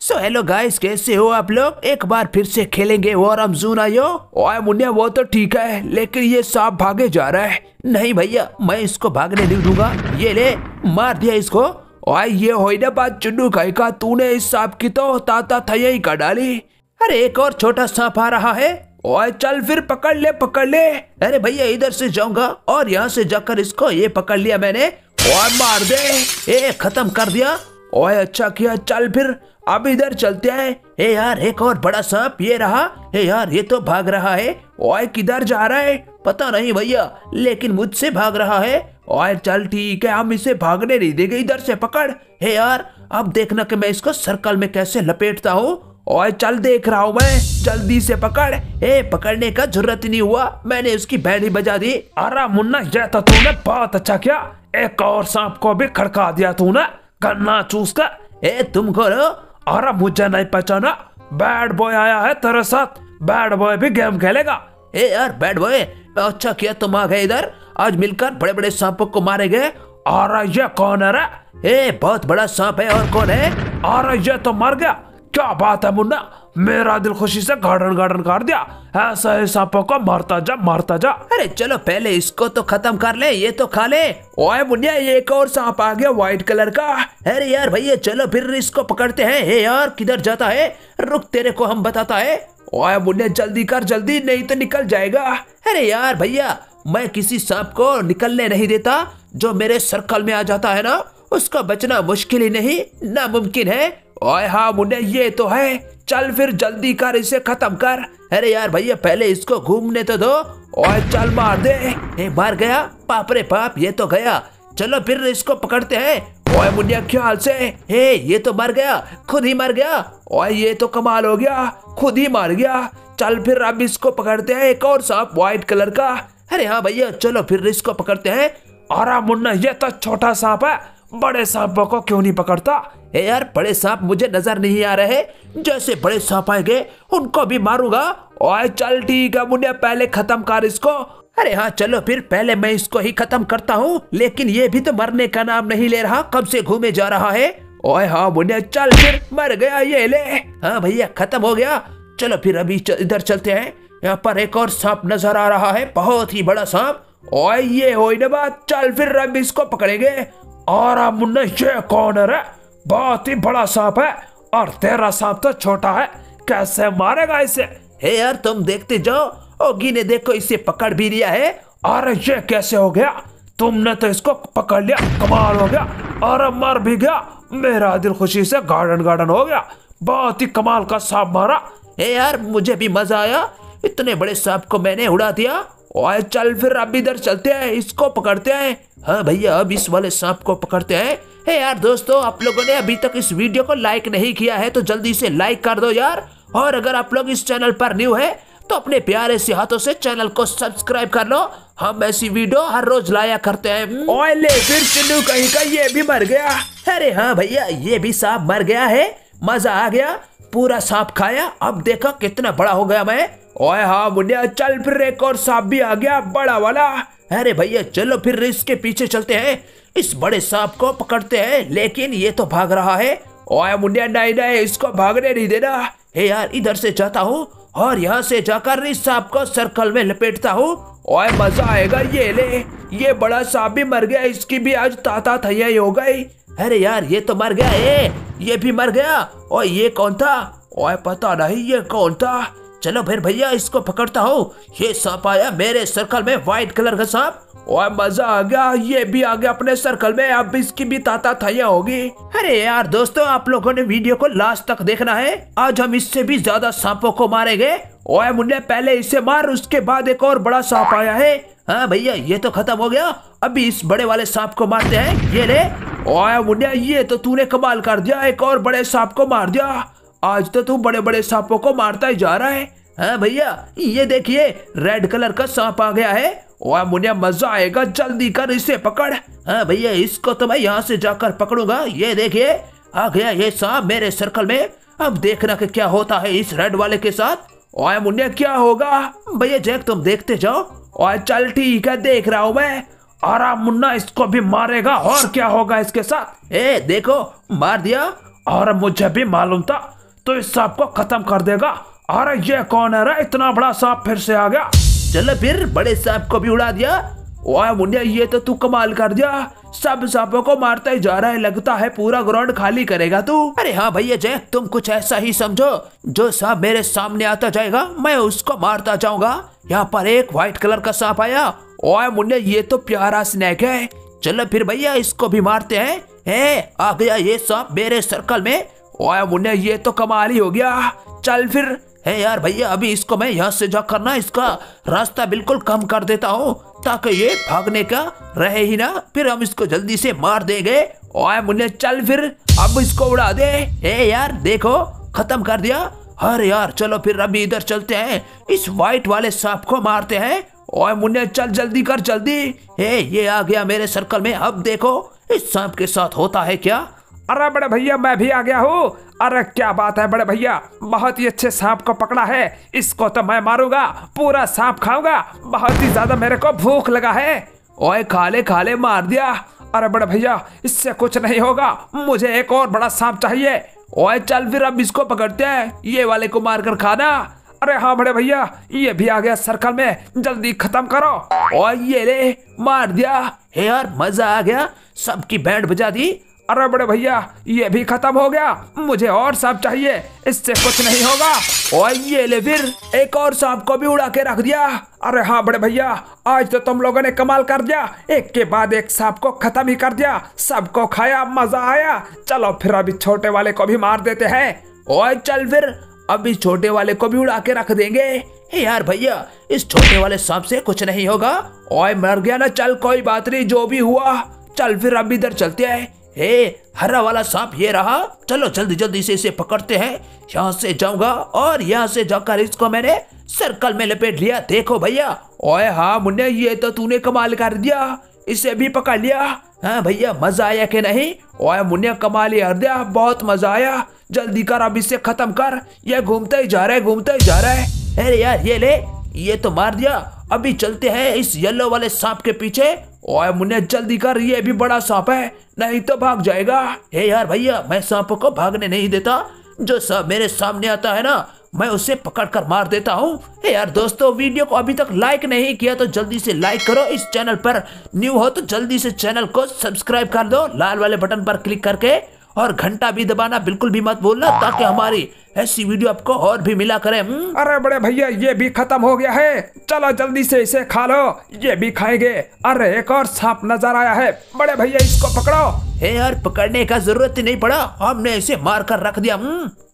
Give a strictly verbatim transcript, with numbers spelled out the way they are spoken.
So hello guys, कैसे हो आप लोग। एक बार फिर से खेलेंगे वो रमजून आयो। ओए मुन्ने, वो तो ठीक है लेकिन ये सांप भागे जा रहा है। नहीं भैया, मैं इसको भागने नहीं दूंगा। ये ले, मार दिया इसको। ओए ये होई ना बात चुन्नू कहीं का, तूने इस सांप की तो ताता थैया ही कर डाली। अरे एक और छोटा सांप आ रहा है। ओए चल फिर, पकड़ ले पकड़ ले। अरे भैया इधर से जाऊंगा और यहाँ से जाकर इसको ये पकड़ लिया मैंने। ओए मार दे, ए खत्म कर दिया। ओए अच्छा किया, चल फिर अब इधर चलते हैं। ए यार एक और बड़ा सांप ये रहा। ए यार ये तो भाग रहा है। ओए किधर जा रहा है पता नहीं भैया, लेकिन मुझसे भाग रहा है। ओए चल ठीक है, हम इसे भागने नहीं देंगे, इधर से पकड़। हे यार अब देखना कि मैं इसको सर्कल में कैसे लपेटता हूँ। ओए चल देख रहा हूँ मैं, जल्दी से पकड़। ए पकड़ने का जरूरत नहीं हुआ, मैंने उसकी बैंड ही बजा दी। अरे मुन्ना, ये तो तूने बहुत अच्छा किया, एक और सांप को भी खड़का दिया तूने गन्ना चूस कर। ए तुम करो। अरे मुझे नहीं पहचाना, बैड बॉय आया है तेरे साथ, बैड बॉय भी गेम खेलेगा। ए यार बैड बॉय, अच्छा किया तुम आ गए इधर, आज मिलकर बड़े बड़े सांपों को मारेंगे। अरे ये कौन है रे? ए बहुत बड़ा सांप है, और कौन है? अरे ये तो मर गया। क्या बात है मुन्ना, मेरा दिल खुशी से गार्डन गार्डन कर दिया। ऐसा ही सांपों को मारता जा मारता जा। अरे चलो पहले इसको तो खत्म कर ले, ये तो खा ले। ओए मुन्निया, ये एक और सांप आ गया व्हाइट कलर का। अरे यार भैया चलो फिर इसको पकड़ते हैं। हे यार किधर जाता है, रुक तेरे को हम बताता है। ओए मुन्निया जल्दी कर जल्दी, नहीं तो निकल जाएगा। अरे यार भैया, मैं किसी सांप को निकलने नहीं देता। जो मेरे सर्कल में आ जाता है ना, उसका बचना मुश्किल ही नहीं नामुमकिन है। ओए हाँ मुन्ने, ये तो है, चल फिर जल्दी कर, इसे खत्म कर। अरे यार भैया पहले इसको घूमने तो दो। ओए चल मार दे। ए मार गया, पाप रे पाप, ये तो गया। चलो फिर इसको पकड़ते हैं। ओए मुन्निया क्या हाल से? ए ये तो मर गया, खुद ही मर गया। ओए ये तो कमाल हो गया, खुद ही मार गया। चल फिर अब इसको पकड़ते हैं, एक और सांप व्हाइट कलर का। अरे हाँ भैया चलो फिर इसको पकड़ते हैं। अरे मुन्ना, ये तो छोटा सांप है, बड़े सांपों को क्यों नहीं पकड़ता? ए यार बड़े सांप मुझे नजर नहीं आ रहे, जैसे बड़े सांप आएंगे उनको भी मारूंगा। ओए चल ठीक है मुन्ने, पहले खत्म कर इसको। अरे हाँ चलो फिर, पहले मैं इसको ही खत्म करता हूँ, लेकिन ये भी तो मरने का नाम नहीं ले रहा, कब से घूमे जा रहा है। ओए हाँ मुन्ने चल फिर, मर गया ये ले। हाँ भैया खत्म हो गया। चलो फिर अभी इधर चलते हैं। यहाँ पर एक और सांप नजर आ रहा है, बहुत ही बड़ा सांप। ओए ये हो ना बात, चल फिर अब इसको पकड़ेंगे। और मुन्ना ये कौन है रे? बहुत ही बड़ा सांप है और तेरा सांप तो छोटा है, कैसे मारेगा इसे? हे यार तुम देखते जाओ, ओगी ने देखो इसे पकड़ भी लिया है। अरे ये कैसे हो गया? तुमने तो इसको पकड़ लिया, कमाल हो गया। और मर भी गया, मेरा दिल खुशी से गार्डन गार्डन हो गया। बहुत ही कमाल का सांप मारा। हे यार मुझे भी मजा आया, इतने बड़े सांप को मैंने उड़ा दिया। और चल फिर अब इधर चलते हैं, इसको पकड़ते हैं। हाँ भैया अब इस वाले सांप को पकड़ते हैं। हे यार दोस्तों, आप लोगों ने अभी तक इस वीडियो को लाइक नहीं किया है तो जल्दी से लाइक कर दो यार। और अगर आप लोग इस चैनल पर न्यू है तो अपने प्यारे से हाथों से चैनल को सब्सक्राइब कर लो, हम ऐसी वीडियो हर रोज लाया करते हैं। ओए ले फिर चिन्नू कहीं का, ये भी मर गया। अरे हाँ भैया ये भी सांप मर गया है, मजा आ गया, पूरा सांप खाया। अब देखो कितना बड़ा हो गया मैं। ओए हाँ मुन्निया चल फिर, एक और सांप भी आ गया बड़ा वाला। अरे भैया चलो फिर इसके पीछे चलते हैं, इस बड़े सांप को पकड़ते हैं, लेकिन ये तो भाग रहा है। ओए मुन्निया नहीं नहीं, इसको भागने नहीं देना। हे यार इधर से जाता हूँ और यहाँ से जाकर इस सांप को सर्कल में लपेटता हूँ। ओए मजा आएगा। ये ले, ये बड़ा सांप भी मर गया, इसकी भी आज ताता थैया ही हो गई। अरे यार ये तो मर गया, ए ये भी मर गया। और ये कौन था? ओए पता नहीं ये कौन था। चलो फिर भैया इसको पकड़ता हूँ। ये सांप आया मेरे सर्कल में, व्हाइट कलर का सांप। ओए मजा आ गया, ये भी आ गया अपने सर्कल में, अब इसकी भी ताता थैया होगी। अरे यार दोस्तों, आप लोगों ने वीडियो को लास्ट तक देखना है, आज हम इससे भी ज्यादा सांपों को मारेंगे। ओए मुन्ने पहले इसे मार, उसके बाद एक और बड़ा सांप आया है। हाँ भैया ये तो खत्म हो गया, अभी इस बड़े वाले सांप को मारते हैं। ये ले। ओए मुन्ने ये तो तूने कमाल कर दिया, एक और बड़े सांप को मार दिया। आज तो तू बड़े बड़े सांपों को मारता ही जा रहा है। हाँ भैया ये देखिए, रेड कलर का सांप आ गया है। ओए मुन्ने मजा आएगा, जल्दी कर इसे पकड़। हाँ भैया इसको तो मैं यहाँ से जाकर पकड़ूंगा। ये देखिए आ गया ये सांप मेरे सर्कल में, अब देखना कि क्या होता है इस रेड वाले के साथ। ओए मुन्ने क्या होगा? भैया जैक तुम देखते जाओ। ओए चल ठीक है, देख रहा हूँ मैं। अरे मुन्ना इसको भी मारेगा, और क्या होगा इसके साथ? ए देखो मार दिया। और मुझे भी मालूम था तो इस सांप को खत्म कर देगा। अरे ये कौन है रे, इतना बड़ा सांप फिर से आ गया। चलो फिर बड़े सांप को भी उड़ा दिया। ओए मुन्ने ये तो तू कमाल कर दिया, सब सांपों को मारता ही जा रहा है, लगता है पूरा ग्राउंड खाली करेगा तू। अरे हाँ भैया जय, तुम कुछ ऐसा ही समझो, जो सांप मेरे सामने आता जाएगा मैं उसको मारता जाऊंगा। यहाँ पर एक व्हाइट कलर का सांप आया। ओए मुन्ने ये तो प्यारा स्नैक है, चलो फिर भैया इसको भी मारते हैं। ए, आ गया ये सांप मेरे सर्कल में। ओए मुन्ने ये तो कमाल ही हो गया, चल फिर। है यार भैया अभी इसको मैं यहाँ से जा करना इसका रास्ता बिल्कुल कम कर देता हूँ, ताकि ये भागने का रहे ही ना, फिर हम इसको जल्दी से मार देंगे। ओए मुन्ने चल फिर, अब इसको उड़ा दे। ए यार देखो खत्म कर दिया। अरे यार चलो फिर अभी इधर चलते हैं, इस व्हाइट वाले सांप को मारते हैं। ओए मुन्ने चल जल्दी कर जल्दी। ए ये आ गया मेरे सर्कल में, अब देखो इस सांप के साथ होता है क्या। अरे बड़े भैया मैं भी आ गया हूँ। अरे क्या बात है बड़े भैया, बहुत ही अच्छे सांप को पकड़ा है, इसको तो मैं मारूंगा, पूरा सांप खाऊंगा, बहुत ही ज्यादा मेरे को भूख लगा है। ओए खाले खाले मार दिया। अरे बड़े भैया इससे कुछ नहीं होगा, मुझे एक और बड़ा सांप चाहिए। ओए चल फिर अब इसको पकड़ते हैं, ये वाले को मारकर खाना। अरे हाँ बड़े भैया ये भी आ गया सर्कल में, जल्दी खत्म करो। और ये ले मार दिया। हे यार मजा आ गया, सबकी बैंड बजा दी। अरे बड़े भैया ये भी खत्म हो गया, मुझे और सांप चाहिए, इससे कुछ नहीं होगा। और ये ले फिर एक और सांप को भी उड़ा के रख दिया। अरे हाँ बड़े भैया आज तो तुम लोगों ने कमाल कर दिया, एक के बाद एक सांप को खत्म ही कर दिया, सबको खाया, मजा आया। चलो फिर अभी छोटे वाले को भी मार देते हैं। और चल फिर अभी छोटे वाले को भी उड़ा के रख देंगे। हे यार भैया इस छोटे वाले सांप से कुछ नहीं होगा। ओए मर गया ना, चल कोई बात नहीं, जो भी हुआ चल फिर अब इधर चलते हैं। हे हरा वाला सांप ये रहा, चलो जल्दी जल्दी से इसे पकड़ते हैं। यहाँ से जाऊंगा और यहाँ से जाकर इसको मैंने सर्कल में लपेट लिया। देखो भैया। ओए हाँ मुन्ने ये तो तूने कमाल कर दिया, इसे भी पकड़ लिया। हाँ भैया मजा आया कि नहीं। ओए मुन्ने कमाल ही कर दिया, बहुत मजा आया, जल्दी कर अब इसे खत्म कर, ये घूमता ही जा रहा है घूमता ही जा रहा है। अरे यार ये ले, ये तो मार दिया। अभी चलते हैं इस येलो वाले सांप के पीछे। ओए मुन्ने जल्दी कर, ये भी बड़ा सांप है, नहीं तो भाग जाएगा। हे यार भैया मैं सांपों को भागने नहीं देता, जो सांप मेरे सामने आता है ना मैं उसे पकड़ कर मार देता हूँ। हे यार दोस्तों वीडियो को अभी तक लाइक नहीं किया तो जल्दी से लाइक करो, इस चैनल पर न्यू हो तो जल्दी से चैनल को सब्सक्राइब कर दो लाल वाले बटन पर क्लिक करके, और घंटा भी दबाना बिल्कुल भी मत भूलना, ताकि हमारी ऐसी वीडियो आपको और भी मिला करे। अरे बड़े भैया ये भी खत्म हो गया है, चलो जल्दी से इसे खा लो, ये भी खाएंगे। अरे एक और सांप नजर आया है, बड़े भैया इसको पकड़ो। हे यार पकड़ने का जरूरत ही नहीं पड़ा, हमने इसे मार कर रख दिया।